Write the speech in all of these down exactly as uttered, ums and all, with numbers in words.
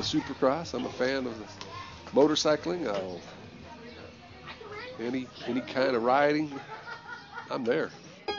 Supercross. I'm a fan of the motorcycling. I'll, any any kind of riding, I'm there.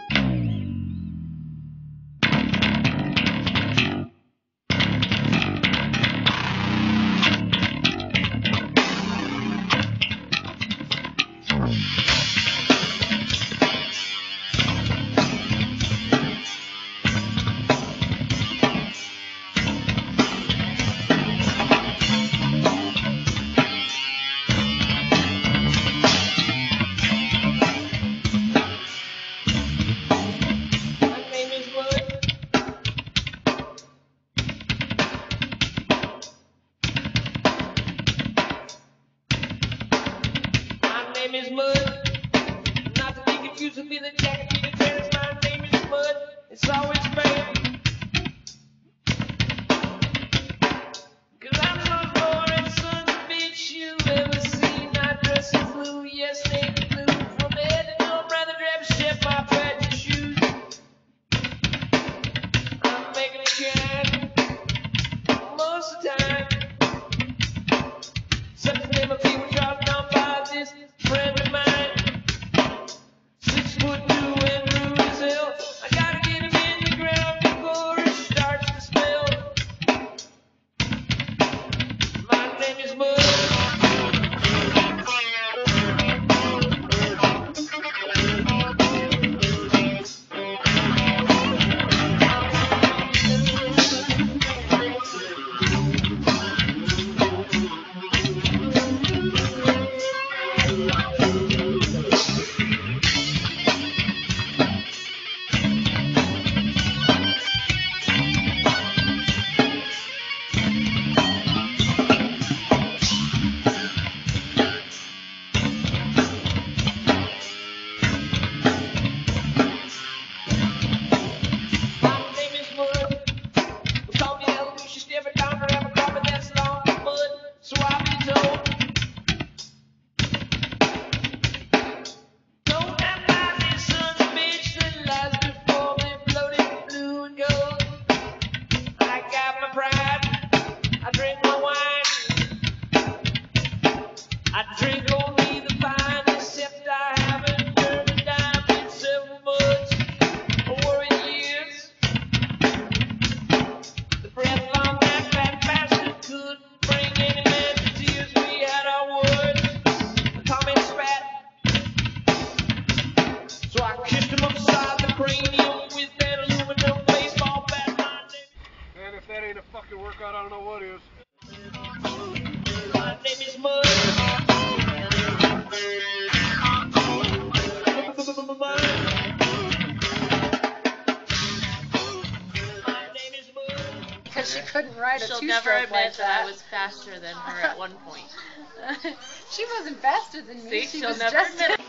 She couldn't ride a She'll two-stroke never admit like that. that. I was faster than her at one point. She wasn't faster than me. See, she she'll was never just admit it.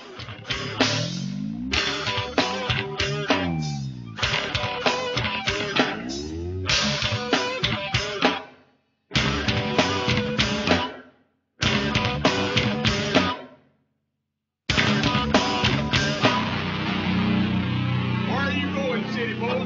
Where are you going, city boy?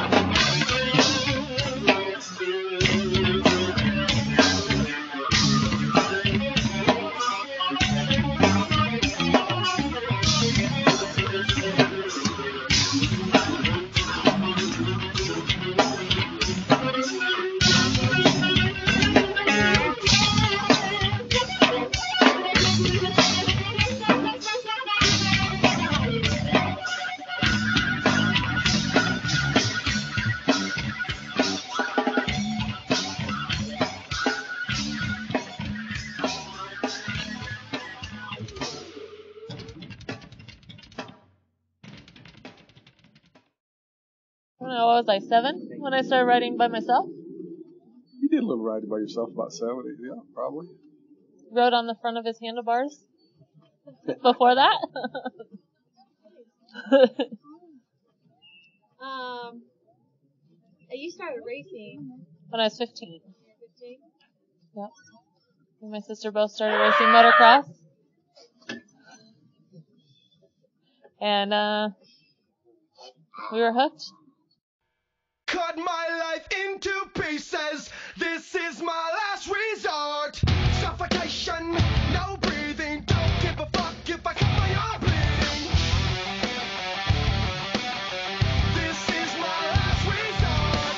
I don't know, what was I, seven when I started riding by myself? You did a little riding by yourself, about seventy, yeah, probably. Rode on the front of his handlebars before that. um, you started racing when I was fifteen. fifteen? Yep. Me and my sister both started racing motocross. And uh, we were hooked. Cut cut my life into pieces. This is my last resort. Suffocation, no breathing. Don't give a fuck if I cut my arm bleeding. This is my last resort.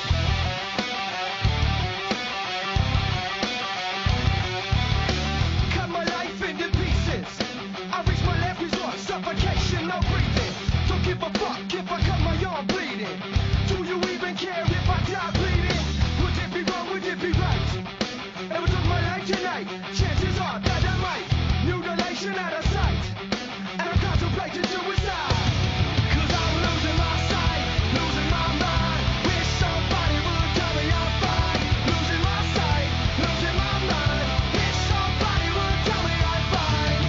Cut my life into pieces. I reach my last resort. Suffocation, no breathing. Don't give a fuck if I cut my arm bleeding. Do you even care if I die bleeding? Would it be wrong? Would it be right? If I took my life tonight, chances are that I might. Mutilation out of sight. And I'm contemplating suicide. Cause I'm losing my sight, losing my mind. Wish somebody would tell me I'm fine. Losing my sight, losing my mind. Wish somebody would tell me I'm fine.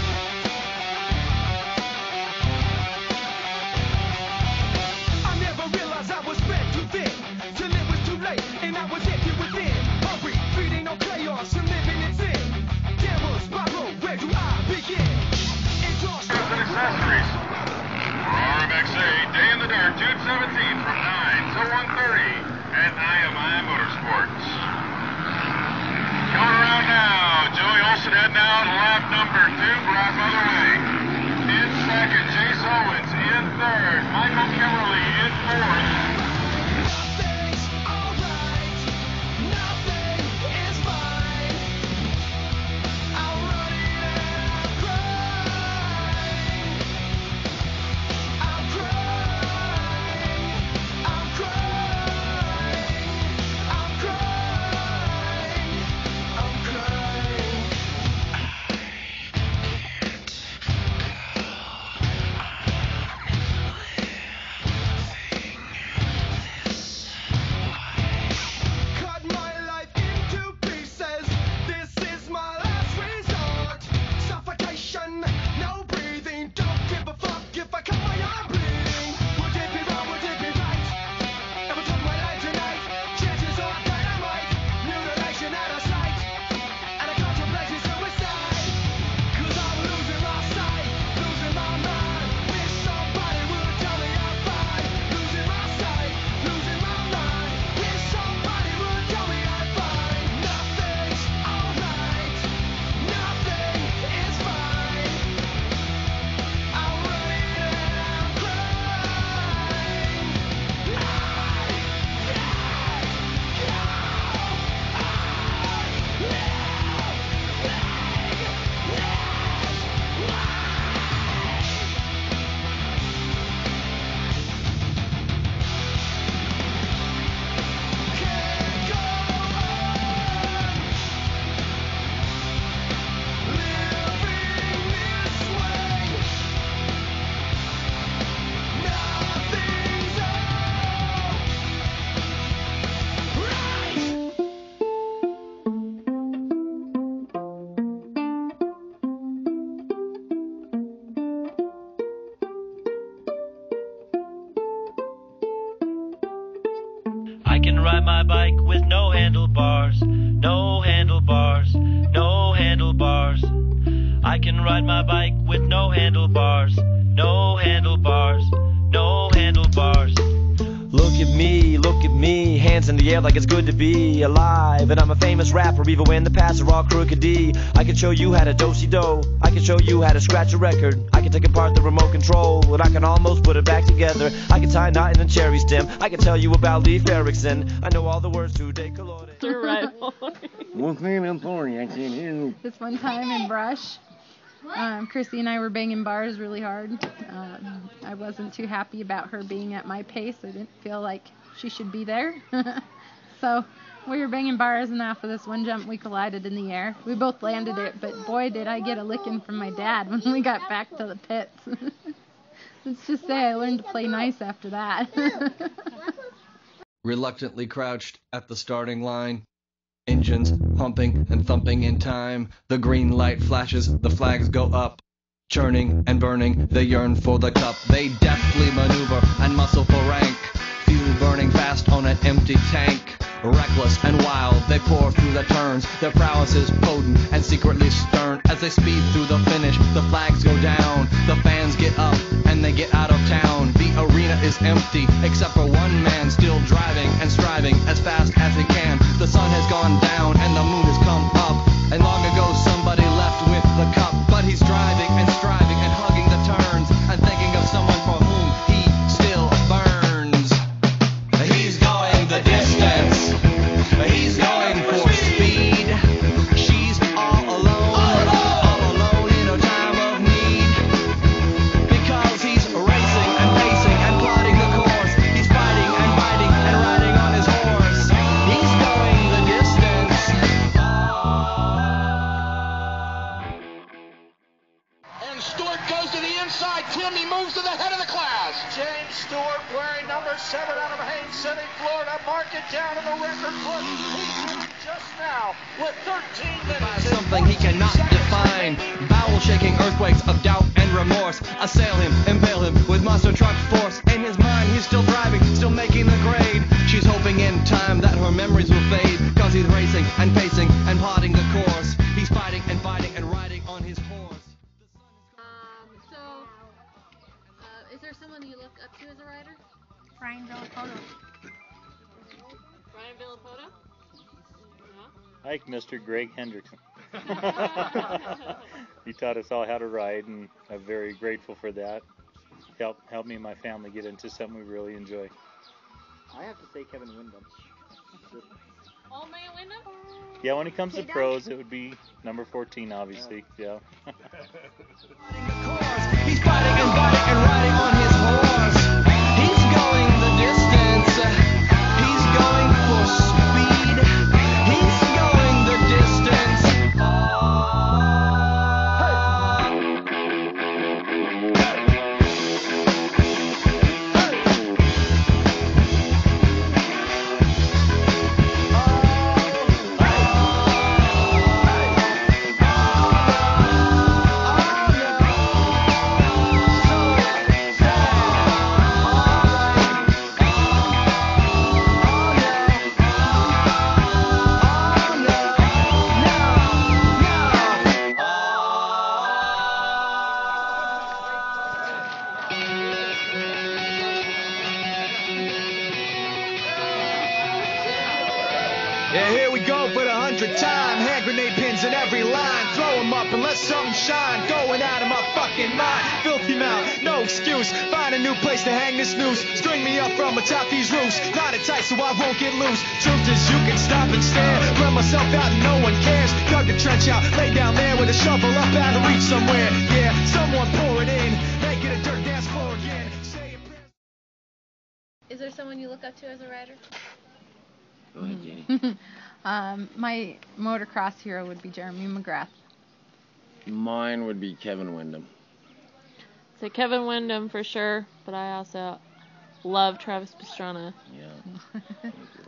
I never realized I was spread too thin, till it was too late, and I was empty within. Hungry, feeding on chaos and living in sin. There was my road, where do I begin? Exhausted. And accessories. R M X A, Day in the Dirt, June seventeenth from nine to one thirty at I M I Motorsports. Coming around now, Joey Olsen heading out, lap number two, Brad Motherway. In second, Chase Owens. In third, Michael Kimberly. In fourth. Nothing's alright, nothing is fine. I'm running and I'm crying. I'm crying, I'm crying, I'm crying, I'm crying. Cut my life into pieces. This is my last resort. Suffocation, no breathing. Don't give a fuck if I cut my arm bleeding. Would it be wrong? Would it be right? If I took my life tonight, chances are that I might. Mutilation out of sight, and I contemplating suicide. Cause I'm losing my sight, losing my mind. Wish somebody would tell me I'm fine. Losing my sight, losing my mind. Wish somebody would tell me I'm fine. Nothing's alright, nothing is fine. I'm running and I'm crying. Can't go on living this way. Nothing's alright. I can ride my bike with no handlebars, no handlebars, no handlebars. I can ride my bike with no handlebars, no handlebars, no handlebars. Look at me, look at me, hands in the air like it's good to be alive. And I'm a famous rapper, even when the paths are all crooked D. I can show you how to do-si-do, I can show you how to scratch a record. I can take apart the remote control, and I can almost put it back together. I can tie a knot in a cherry stem, I can tell you about Leif Erikson. I know all the words to De Colore. You're right. This one time in Brush, um, Chrissy and I were banging bars really hard. Um, I wasn't too happy about her being at my pace. I didn't feel like she should be there. So we were banging bars, and after this one jump, we collided in the air. We both landed it, but boy, did I get a licking from my dad when we got back to the pits. Let's just say I learned to play nice after that. Reluctantly crouched at the starting line, engines pumping and thumping in time. The green light flashes, the flags go up. Churning and burning, they yearn for the cup. They deftly maneuver and muscle for rank. Fuel burning fast on an empty tank. Reckless and wild, they pour through the turns. Their prowess is potent and secretly stern. As they speed through the finish, the flags go down. The fans get up and they get out of town. The arena is empty, except for one man still driving and striving as fast as he can. The sun has gone down and the moon has come up, and long ago somebody left with the cup. But he's driving and striving and hugging the turns and thinking of someone for whom he still burns. He's going the distance. He's going for speed. She's all alone, all alone in a time of need. Because he's racing and pacing and plotting the course. He's fighting and fighting and riding on his horse. He's going the distance. And Stewart goes to the inside. Tim, he moves to the head of the class. James Stewart wearing number seven out of Haines City, Florida. Mark it down in the record book. He's winning just now with thirteen minutes. Something he cannot define. Bowel shaking earthquakes of doubt and remorse assail him, impale him with monster truck force. In his mind he's still driving, still making the grade. She's hoping in time that her memories will fade, cause he's racing and pacing and plotting the course. He's fighting and fighting and riding on his horse. Um, so, uh, is there someone you look up to as a rider? Brian Villapoto. Brian Villapoto? I like Mister Greg Hendrickson. He taught us all how to ride, and I'm very grateful for that. Help help me and my family get into something we really enjoy. I have to say Kevin Windham. All man Wyndham? Yeah, when it comes to pros, it would be number fourteen, obviously. Yeah. He's fighting and fighting and riding on his horse. He's going the distance. He's going for speed. He's going the distance. Yeah, here we go for the hundredth time. Hand grenade pins in every line. Throw 'em up and let something shine. Going out of my fucking mind. Filthy mouth, no excuse. Find a new place to hang this noose. String me up from atop these roofs. Knot it tight so I won't get loose. Truth is you can stop and stare. Run myself out and no one cares. Dug the trench out, lay down there with a shovel up out of reach somewhere. Yeah, someone pour it in. Make it a dirt dance floor again. Say a prayer. Is there someone you look up to as a rider? Go ahead, Jeannie. um, my motocross hero would be Jeremy McGrath. Mine would be Kevin Windham. So Kevin Windham for sure, but I also love Travis Pastrana. Yeah.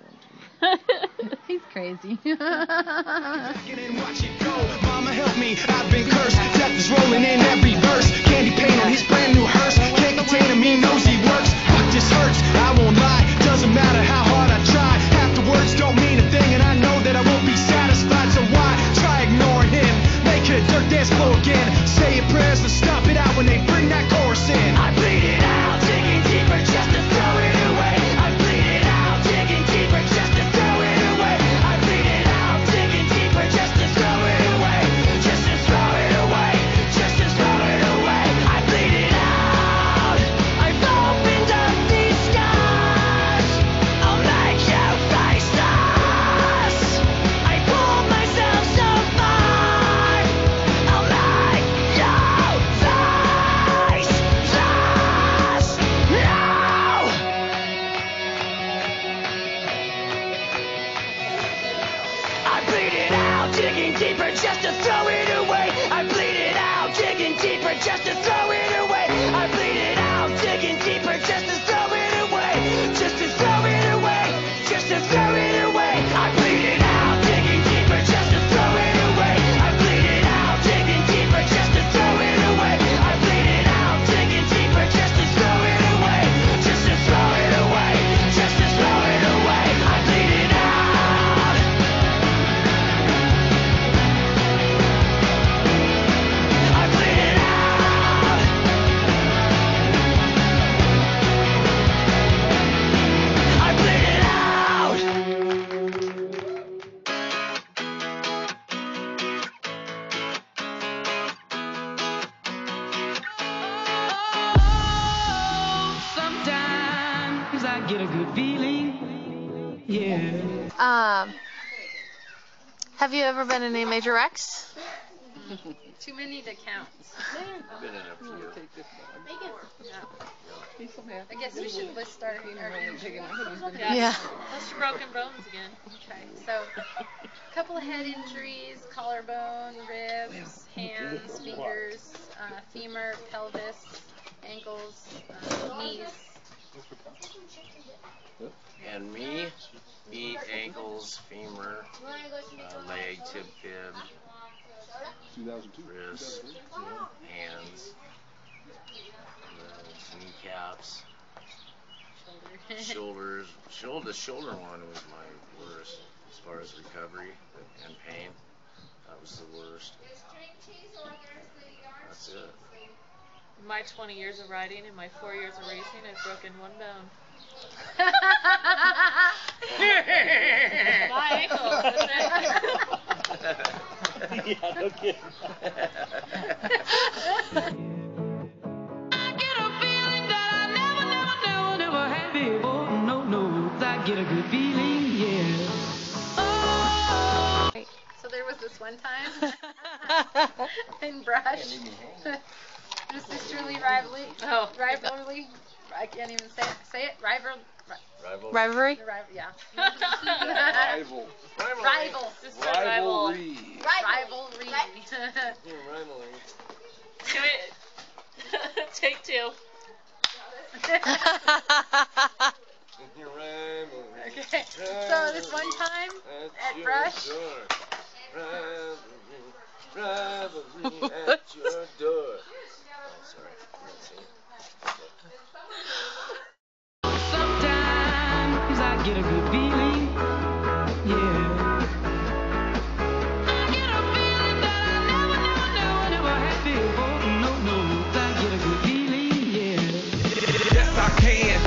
He's crazy. And watch it go. Mama help me, I've been cursed. Death is rolling in every verse. Candy paint on his brand new hearse. Can't contain him, he knows he works. Fuck, this hurts, I won't lie. Doesn't matter how hard I try. Half the words don't mean a thing, and I know that I won't be satisfied. So why try ignoring him? Make it a dirt dance floor again. Say your prayers and stop it out when they bring that chorus in. I bleed it out, digging deeper just to throw it away. I bleed it out, digging deeper just to throw it away. I bleed it out, digging deeper just to throw it away. Just to throw it away, just to throw it away. I bleed it out. I've opened up these skies. I'll make you face us. I pulled myself so far. I'll make you face us. No! I bleed it out, digging deeper just to throw it away. I bleed it out, digging deeper just to throw it away. I bleed it out, digging deeper just to throw it away. Just to throw it away, just to throw it away. I bleed it out, digging deeper just to throw it away. I bleed it out, digging deeper just to throw it away. I bleed it out, digging deeper just to throw it away. Just to throw it away, just to throw it away. I bleed it out. I bleed it out. get a good feeling. Yeah. Um, have you ever been in any major wrecks? Too many to count. I've been in a few. I guess we should list our, our injuries. Yeah. Plus your broken bones again. Okay, so a couple of head injuries, collarbone, ribs, hands, fingers, uh, femur, pelvis, ankles, uh, knees. And me, feet, ankles, femur, uh, leg, tib, fib, wrists, hands, legs, kneecaps, shoulders. Shoulder, the shoulder one was my worst as far as recovery and pain. That was the worst. That's it. In my twenty years of riding and my four years of racing, I've broken one bone. My ankle. Yeah, no kidding. I get a feeling that I never, never, never, never had before. No, no, I get a good feeling, yeah. Oh. So there was this one time in Brush. This is truly rivalry. Oh, rivalry. I can't even say it. Say it. Rival. Rival. Rivalry? Rival. Yeah. Rival. Rival. Just a rival. Rivalry. Rivalry. Rivalry. Do it. Take two. Okay. So this one time at Brush. Rivalry at your door. Oh, sorry. Sometimes I get a good feeling, yeah. I get a feeling that I never, never, never, never had before. No, no, I get a good feeling, yeah. Yes, I can.